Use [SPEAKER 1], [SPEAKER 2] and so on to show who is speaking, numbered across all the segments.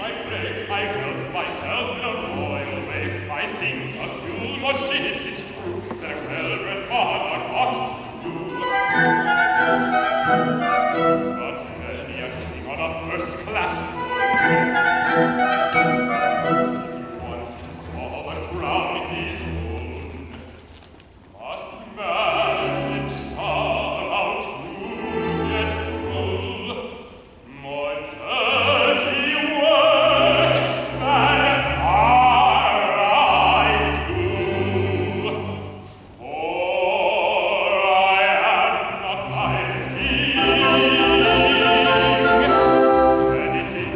[SPEAKER 1] Vanity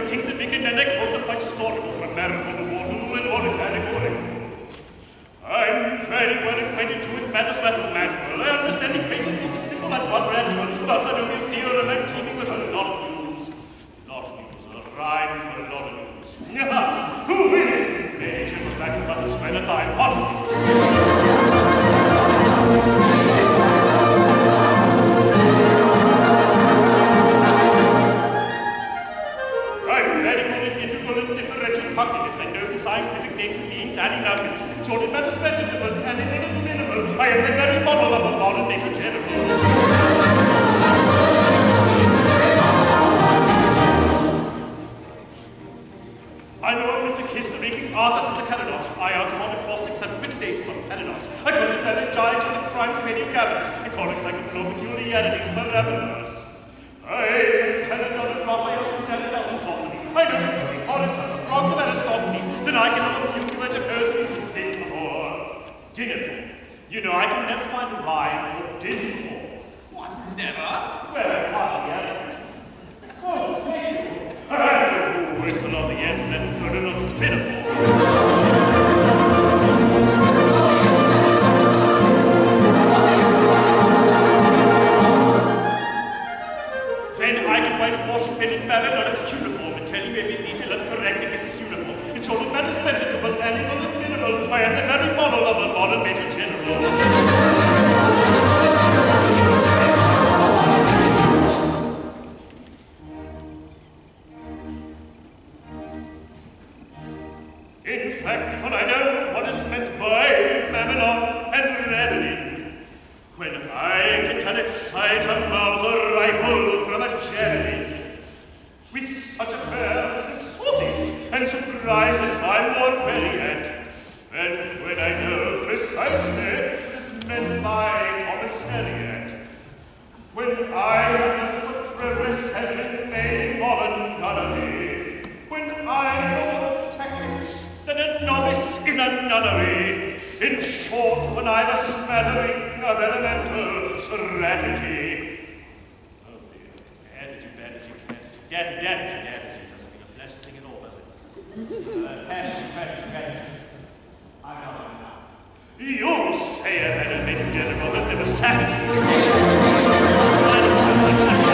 [SPEAKER 1] kings and big and neck, both the fight story, both from Marathon to Waterloo and ordinary going. I'm very well acquainted to it, mathematical. I understand equations both the simple and quadratical, but I know your theorem and teaming with a lot of news. Lot of news, a rhyme for a lot of news. Who is? Many gentle facts about the spread of thy politics. I know the scientific names of beings adding alchemists, sorted matters vegetable, and in minimal. I am the very model of a modern nature general. I know a mythic history, King Arthur such a paradox. I answer on acrostics and witness for paradox. I call it panegyrics on the crimes of any gabbers. I call encyclopedia peculiarities parabolas. I can tell it on a graph, I also tell it as Sophones. I know the Greek Horace, Frogs of Aristophanes, then I can have a few words of heard the music's din before. Dinner for. You know, I can never find a rhyme for din for.
[SPEAKER 2] What, never?
[SPEAKER 1] Well, hardly ever. Oh, thank you. Oh, whistle on the yes and then throw it on spinner Then I can write a washing pen in Babylon on a cuneiform and tell you every detail and correct against this uniform. It's all that is vegetable, animal, and mineral. I am the very model of a modern major general. In fact, when I know what is meant by Babylon and Revelin, when I can tell its sight a Mauser rifle from a Javelin, with such affairs as sorties and surprises I'm more merry at, and when I know precisely what is meant by commissariat, when I know what progress has been made in modern gunnery, when I know the tactics than a novice in a nunnery, in short, when I've a smattering of elemental strategy. Oh dear, strategy doesn't mean a blessed thing at all, does it? Strategy. I know it now. You say a better major general has never sat.